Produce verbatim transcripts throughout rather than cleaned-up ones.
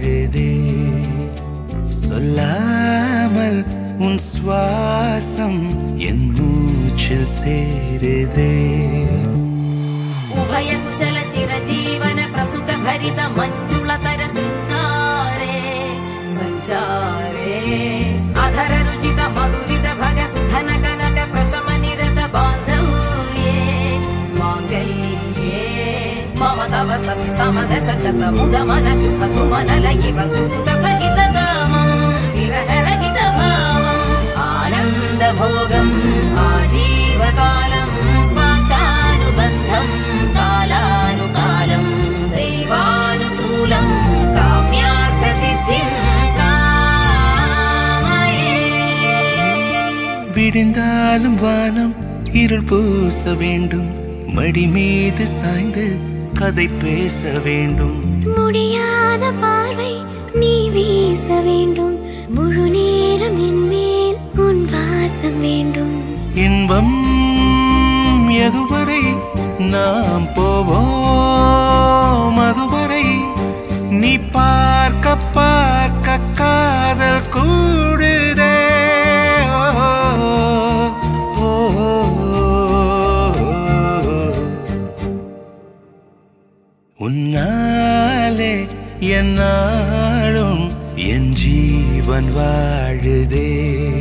வாழுதே சொல்லாமல் உன் சுவாசம் என் மூச்சில் சேருதே उभय कुशल चिरजीवन प्रसुख भरित मंजुलतर शृंगारे संचारे अधर रुचित मधुरित भग सुधन कनक प्रशम निरत बांधव्ये मांगल्ये मम तव सति समदश शत मुद मन शुभ सुमन लयिव सुसुत सहित कामं विरह रहित भावं आनंद भोगं आजीवकालं पाशानुबन्धं कालानुकालं दैवानुकूलं काम्यार्थ सिद्धिं कामये விடிந்தாலும் வானம் இருள் பூச வேண்டும் மடி மீது சாய்ந்து கதை பேச வேண்டும் முடியாத பார்வை நீ வீச வேண்டும் முழு நேரம் என் மேல் உன் வாசம் வேண்டும் இன்பம் எதுவரை நாம் போவோம் அதுவரை நீ பார்க்க பார்க்க காதல் கூடுதே ஓ, ஓ, உன்னாலே என்னாலும் என் ஜீவன் வாழுதே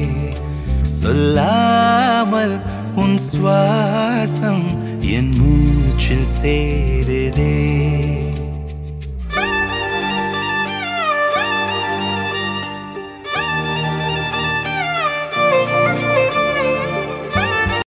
சொல்லாமல் உன் சுவாசம் என் மூச்சில் சேருதே